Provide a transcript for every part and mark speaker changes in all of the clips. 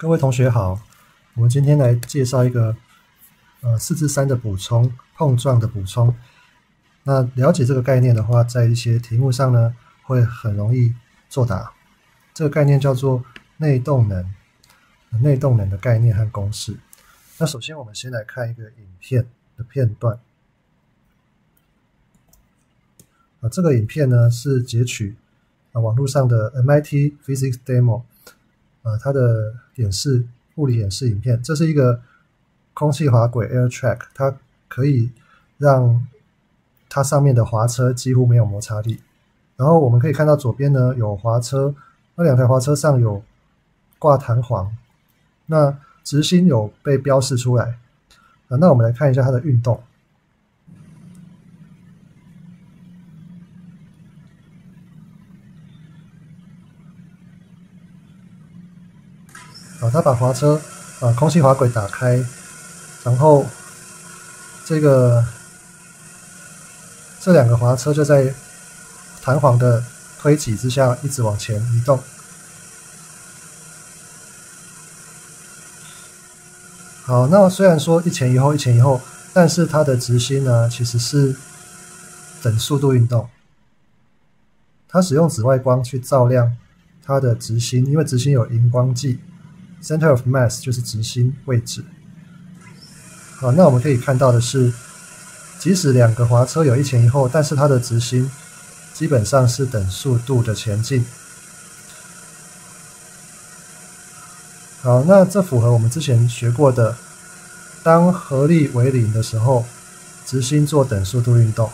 Speaker 1: 各位同学好，我们今天来介绍一个4至3的补充，碰撞的补充。那了解这个概念的话，在一些题目上呢，会很容易作答。这个概念叫做内动能，内动能的概念和公式。那首先我们先来看一个影片的片段。这个影片呢是截取网络上的 MIT Physics Demo， 它的物理演示影片。这是一个空气滑轨 Air Track， 它可以让它上面的滑车几乎没有摩擦力。然后我们可以看到左边呢有滑车，那2台滑车上有挂弹簧，那直心有被标示出来。那我们来看一下它的运动。他把滑车空气滑轨打开，然后这2个滑车就在弹簧的推挤之下一直往前移动。好，那虽然说一前一后，但是它的直心呢其实是等速度运动。它使用紫外光去照亮它的直心，因为直心有荧光剂。Center of mass 就是直心位置。好，那我们可以看到的是，即使2个滑车有一前一后，但是它的直心基本上是等速度的前进。好，那这符合我们之前学过的，当合力为0的时候，直心做等速度运动。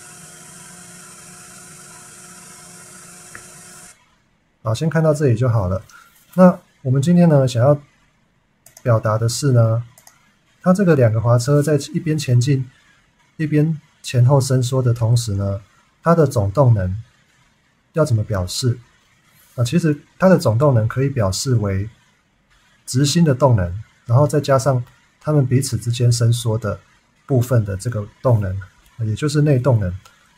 Speaker 1: 好，先看到这里就好了。那我们今天呢，想要表达的是呢，它这个2个滑车在一边前进，一边前后伸缩的同时呢，它的总动能要怎么表示？其实它的总动能可以表示为直心的动能，然后再加上它们彼此之间伸缩的部分的这个动能，也就是内动能。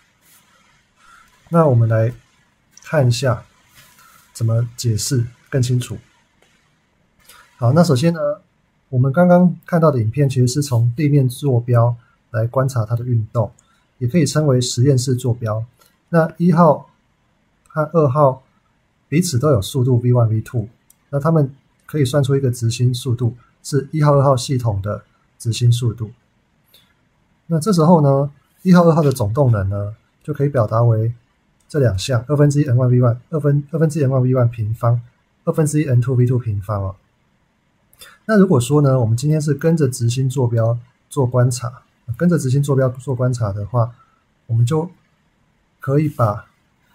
Speaker 1: 那我们来看一下怎么解释更清楚。好，那首先呢，我们刚刚看到的影片其实是从地面坐标来观察它的运动，也可以称为实验室坐标。那1号和2号彼此都有速度 v1、v2， 那它们可以算出一个直心速度，是1号、2号系统的直心速度。那这时候呢，1号、2号的总动能呢，就可以表达为这2项1/2 n1v1 2/2 n1v1 平方1/2 n2v2 平方哦。那如果说呢，我们今天是跟着直心坐标做观察，的话，我们就可以把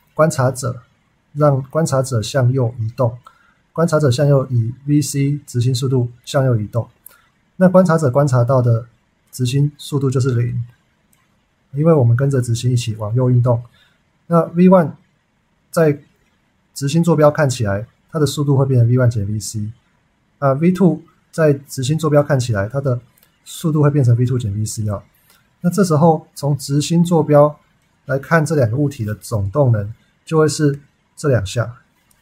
Speaker 1: 让观察者向右移动，观察者向右以 vc 直心速度向右移动。那观察者观察到的直心速度就是0，因为我们跟着直心一起往右运动。那 v1 在直心坐标看起来，它的速度会变成 v1 减 vc。v2 在直心坐标看起来，它的速度会变成 v2 减 vc 啊。那这时候从直心坐标来看这2个物体的总动能，就会是这2项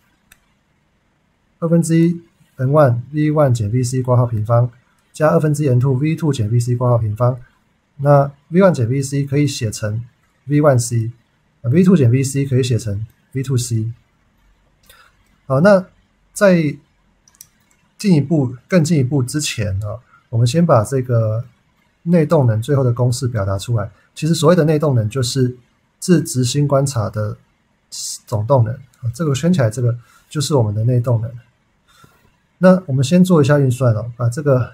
Speaker 1: 1/2 n1 v1 减 vc 括号平方加1/2 n2 v2 减 vc 括号平方。那 v1 减 vc 可以写成 v1c， v2 减 vc 可以写成 v2c。好，那在更进一步之前呢，我们先把这个内动能最后的公式表达出来。其实所谓的内动能就是自直心观察的总动能，这个圈起来，这个就是我们的内动能。那我们先做一下运算哦，把这个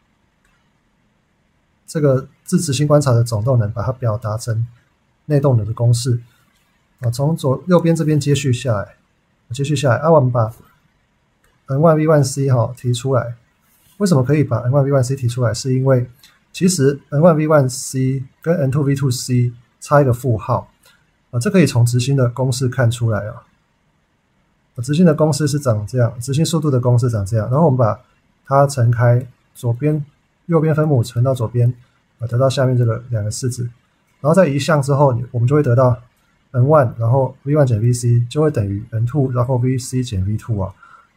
Speaker 1: 自直心观察的总动能把它表达成内动能的公式。从右边这边接续下来，我们把n1v1c 提出来。为什么可以把 n1v1c 提出来？是因为其实 n1v1c 跟 n2v2c 差一个负号，这可以从直心的公式看出来啊。直心的公式是长这样，直心速度的公式长这样。然后我们把它乘开，右边分母乘到左边，得到下面这个2个式子。然后再移项之后，我们就会得到 n1， 然后 v1 减 vc 就会等于 n2， 然后 vc 减 v2 啊。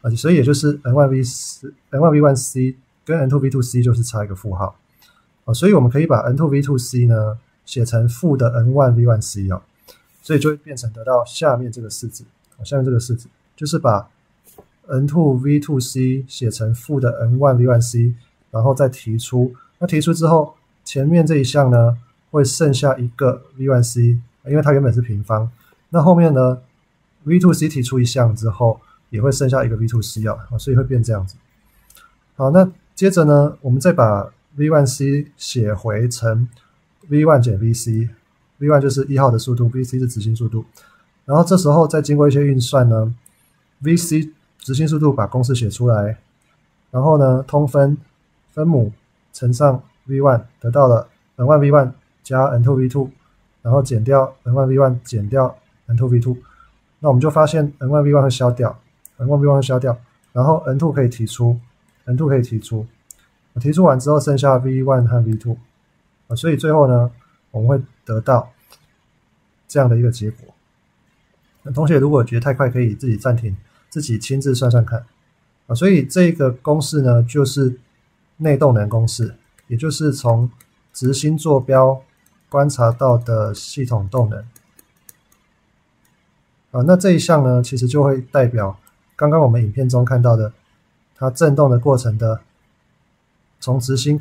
Speaker 1: 所以也就是 N1V1C 跟 N2V2C 就是差一个负号。所以我们可以把 N2V2C 呢写成负的 N1V1C 所以就会变成得到下面这个式子。下面这个式子就是把 N2V2C 写成负的 N1V1C， 然后再提出。那提出之后，前面这一项呢会剩下一个 V1C， 因为它原本是平方。那后面呢 V2C 提出一项之后，也会剩下一个 V2C 所以会变这样子。好，那接着呢，我们再把 V1C 写回成 V1 减 VC，V1 就是1号的速度 ，VC 是执行速度。然后这时候再经过一些运算呢 ，VC 执行速度把公式写出来，然后呢通分母乘上 V1， 得到了 N1V1 加 N2V2， 然后减掉 N1V1 减掉 N2V2， 那我们就发现 N1V1 会消掉 ，N1V1 会消掉，然后 N2 可以提出 ，N2 可以提出，提出完之后剩下 V1 和 V2， 所以最后呢我们会得到这样的一个结果。那同学如果觉得太快，可以自己暂停，自己亲自算算看。所以这个公式呢，就是内动能公式，也就是从执行坐标观察到的系统动能。那这一项呢，其实就会代表刚刚我们影片中看到的它振动的过程的，从执行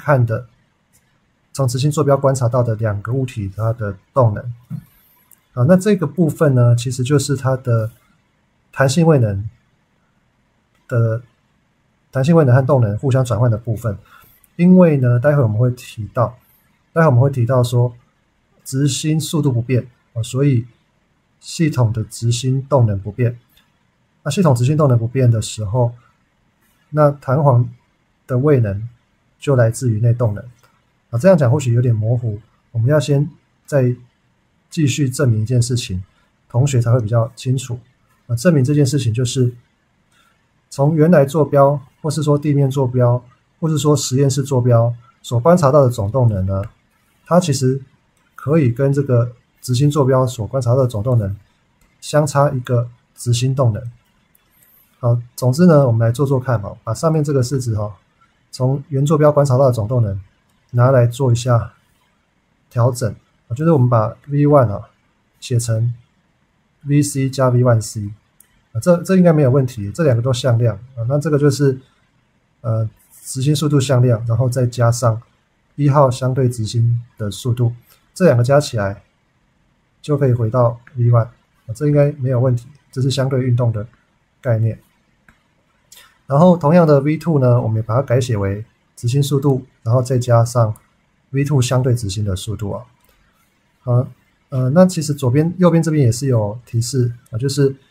Speaker 1: 坐标观察到的两个物体它的动能。那这个部分呢，其实就是它的弹性位能和动能互相转换的部分。因为呢，待会我们会提到说执行速度不变，所以系统的执行动能不变。那系统执行动能不变的时候，那弹簧的位能就来自于内动能。这样讲或许有点模糊，我们要先再继续证明一件事情，同学才会比较清楚。证明这件事情就是从原来坐标，或是说地面坐标，或是说实验室坐标所观察到的总动能呢，它其实可以跟这个执行坐标所观察到的总动能相差一个执行动能。好，总之呢，我们来做做看，把上面这个式子从原坐标观察到的总动能拿来做一下调整。就是我们把 V1 写成 VC 加 V1C， 这应该没有问题，这两个都向量那这个就是执行速度向量，然后再加上1号相对执行的速度，这两个加起来就可以回到 V1，这应该没有问题，这是相对运动的概念。然后同样的 V2 呢，我们也把它改写为执行速度，然后再加上 V2 相对执行的速度好，那其实右边这边也是有提示就是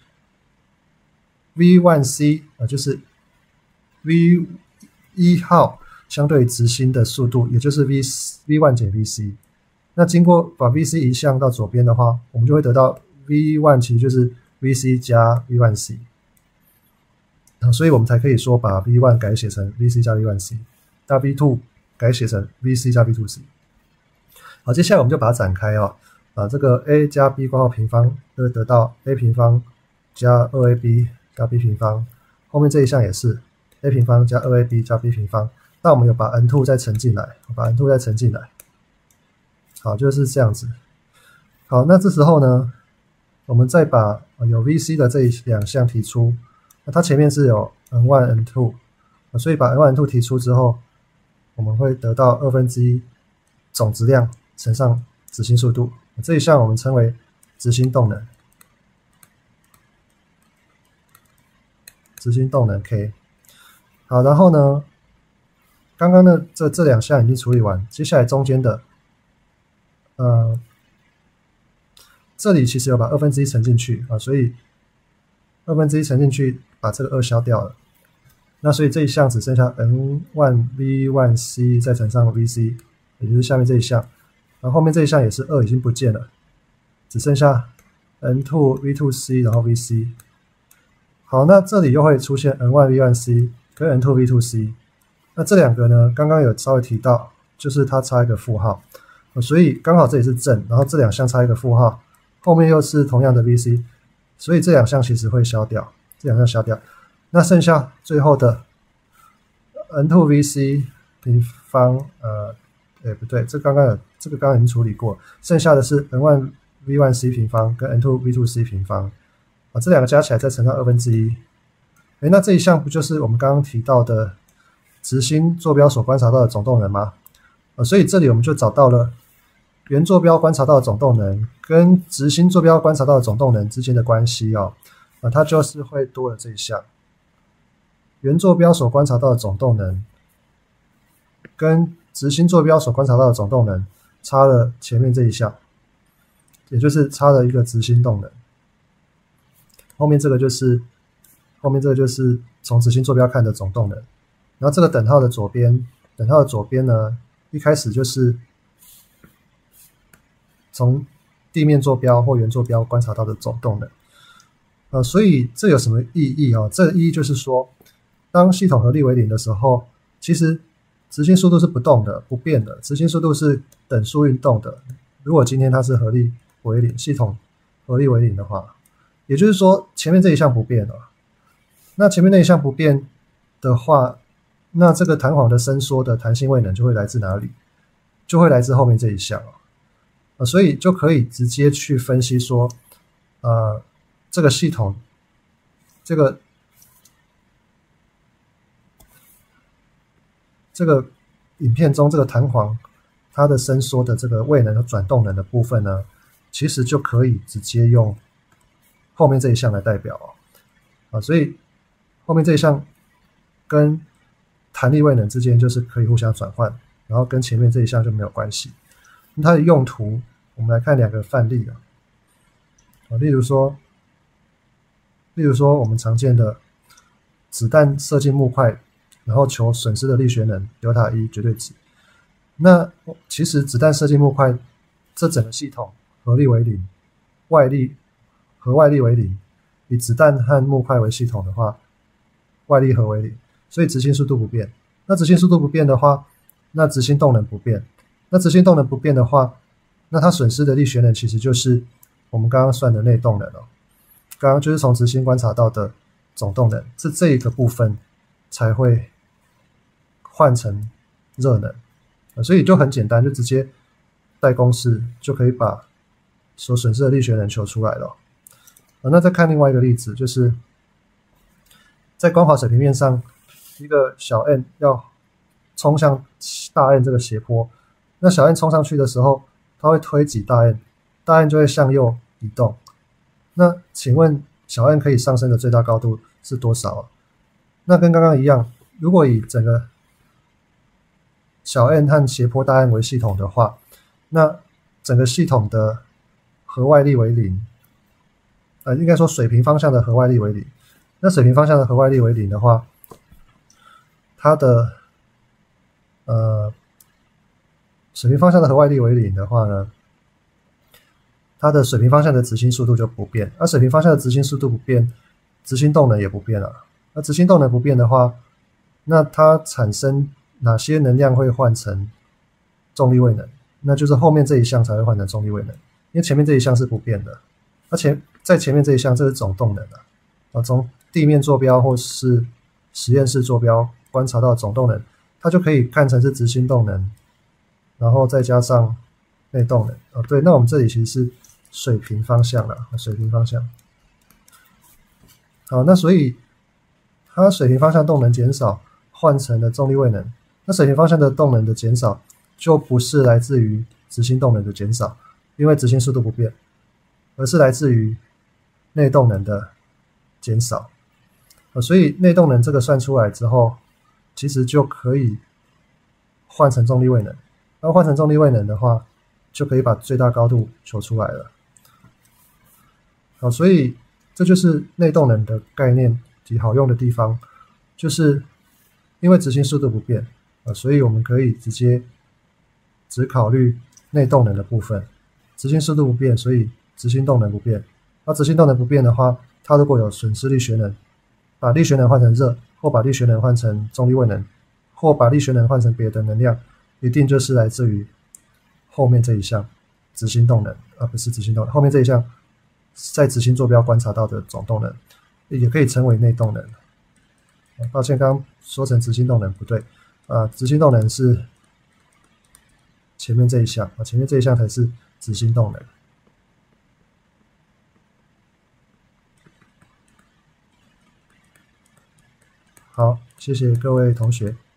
Speaker 1: V1C 就是 V1 号相对执行的速度，也就是 V1 减 VC。那经过把 VC 移项到左边的话，我们就会得到 V1 其实就是 VC 加 V1C。所以我们才可以说把 V1 改写成 VC 加 V1C， 那 V2 改写成 VC 加 V2C。好，接下来我们就把它展开这个 A 加 B 括号平方就会得到 A 平方加 2AB 加 B 平方，后面这一项也是 A 平方加 2AB 加 B 平方。那我们有把 N2 再乘进来，好，就是这样子。好，那这时候呢，我们再把有 VC 的这两项提出，那它前面是有 N1 N2，所以把 N1 N2 提出之后，我们会得到1/2总质量乘上执行速度，这一项我们称为执行动能。K。好，然后呢，刚刚的这两项已经处理完，接下来中间的，这里其实有把1/2乘进去所以1/2乘进去，把这个2消掉了。那所以这一项只剩下 N1V1C 再乘上 VC， 也就是下面这一项。然后后面这一项也是2已经不见了，只剩下 N2V2C 然后 VC。好，那这里又会出现 N1V1C 跟 N2V2C。那这两个呢，刚刚有稍微提到，就是它差一个负号，所以刚好这里是正，然后这两项差一个负号，后面又是同样的 VC， 所以这两项其实会消掉， 那剩下最后的 N2VC 平方，不对，这个刚刚已经处理过，剩下的是 N1V1C 平方跟 N2V2C 平方这两个加起来再乘上1/2。那这一项不就是我们刚刚提到的直心坐标所观察到的总动能吗？所以这里我们就找到了圆坐标观察到的总动能跟直心坐标观察到的总动能之间的关系它就是会多了这一项。圆坐标所观察到的总动能跟直心坐标所观察到的总动能差了前面这一项，也就是差了一个直心动能。后面这个就是从直心坐标看的总动能。然后这个等号的左边呢，一开始就是从地面坐标或圆坐标观察到的总动能。所以这有什么意义这个意义就是说，当系统合力为零的时候，其实执行速度是不动的、不变的，执行速度是等速运动的。如果今天它是合力为零，系统合力为零的话，也就是说前面这一项不变了。那前面那一项不变的话，那这个弹簧的伸缩的弹性位能就会来自哪里？就会来自后面这一项所以就可以直接去分析说，这个系统这个影片中这个弹簧它的伸缩的这个位能和转动能的部分呢，其实就可以直接用后面这一项来代表所以后面这一项跟弹力位能之间就是可以互相转换，然后跟前面这一项就没有关系。那它的用途，我们来看两个范例例如说我们常见的子弹射进木块，然后求损失的力学能 Δe 绝对值。那其实子弹射进木块这整个系统合力为零，外力为零，以子弹和木块为系统的话，外力和为零，所以执行速度不变。那执行速度不变的话，那执行动能不变。那执行动能不变的话，那它损失的力学能其实就是我们刚刚算的内动能刚刚就是从执行观察到的总动能，这一个部分才会换成热能所以就很简单，就直接带公式就可以把所损失的力学能求出来了那再看另外一个例子，就是在光滑水平面上，一个小 n 要冲向大 N 这个斜坡，那小 n 冲上去的时候，它会推挤大 n， 大 n 就会向右移动。那请问小 n 可以上升的最大高度是多少那跟刚刚一样，如果以整个小 n 和斜坡大 n 为系统的话，那整个系统的合外力为零，应该说水平方向的合外力为零。那水平方向的合外力为零的话，它的水平方向的合外力为零的话呢，它的水平方向的执行速度就不变。而水平方向的执行速度不变，执行动能也不变那执行动能不变的话，那它产生哪些能量会换成重力位能？那就是后面这一项才会换成重力位能，因为前面这一项是不变的。而且在前面这一项，这是总动能从地面坐标或是实验室坐标观察到总动能，它就可以看成是执行动能，然后再加上内动能对，那我们这里其实是水平方向水平方向。好，那所以它水平方向动能减少换成了重力位能，那水平方向的动能的减少就不是来自于执行动能的减少，因为执行速度不变，而是来自于内动能的减少所以内动能这个算出来之后，其实就可以换成重力位能。那换成重力位能的话，就可以把最大高度求出来了。好，所以这就是内动能的概念及好用的地方，就是因为执行速度不变所以我们可以直接只考虑内动能的部分。执行速度不变，所以执行动能不变。那执行动能不变的话，它如果有损失力学能，把力学能换成热，或把力学能换成重力位能，或把力学能换成别的能量，一定就是来自于后面这一项执行动能不是执行动能，后面这一项在执行坐标观察到的总动能，也可以称为内动能抱歉，刚刚说成执行动能不对执行动能是前面这一项前面这一项才是执行动能。好，谢谢各位同学。